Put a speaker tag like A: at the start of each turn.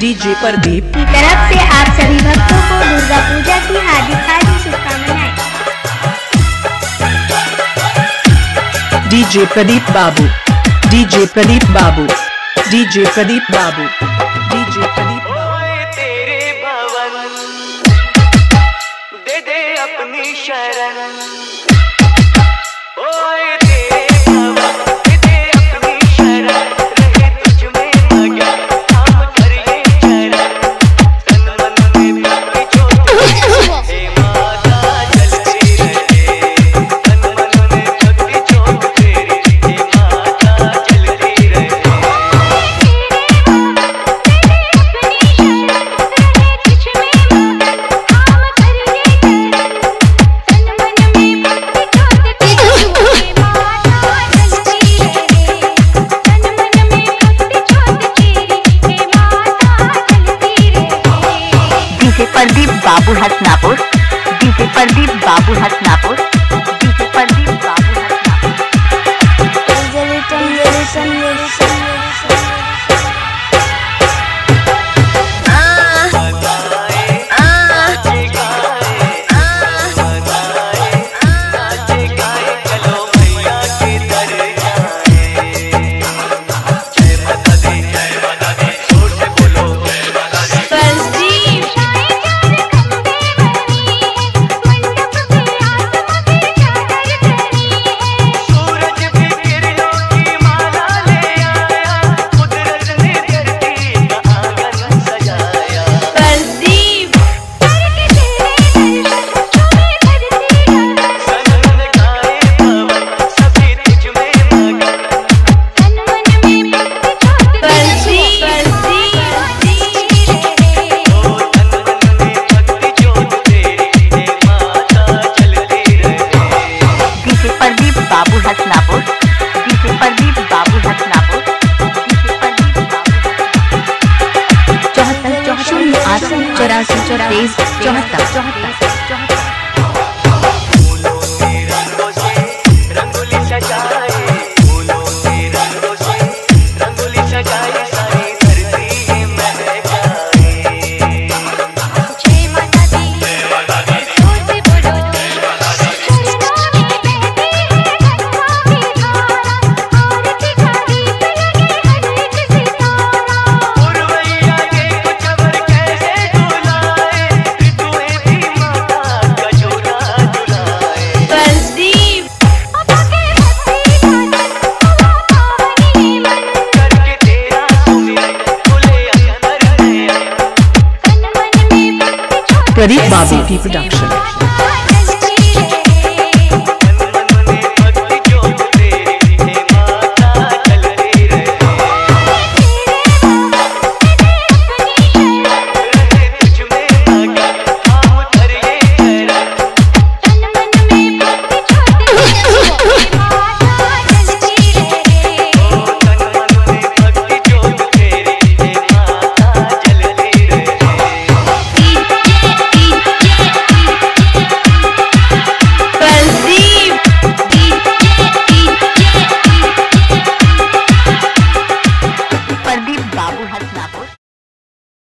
A: DJ Pradeep
B: की तरफ से आप सभी भक्तों को दुर्गा पूजा की हार्दिक शुभकामनाएं।
A: डीजे प्रदीप बाबू, डीजे प्रदीप बाबू, डीजे प्रदीप बाबू, डीजे प्रदीप
C: तेरे भवन दे दे अपनी शरण। ओए तेरे भवन दे दे अपनी शरण। रहे तुझ में मगन हम करिए चरण। तन मन में भक्ति ज्योत हे माता जलती रहे। तन मन में भक्ति ज्योत तेरी हे माता जलती रहे।
D: डीजे प्रदीप बाबू हसनापुर, डीजे प्रदीप बाबू हसनापुर, डीजे प्रदीप बाबू हसनापुर, डीजे प्रदीप बाबू हसनापुर, डीजे प्रदीप बाबू 74
C: फूलों के रंगों से रंगोली सजाए। फूलों के रंगों से रंगोली सजाए। सारी धरती महकाए। जय माता दी, जय माता दी, जोर से बोलो। पुरवैया के कुछ अवर कैसे डुलाए। ऋतुएं भी माता का झूला झुलाए। करके तेरा सुमिरन खुले अंदर में।
A: प्रदीप बाबू की प्रोडक्शन।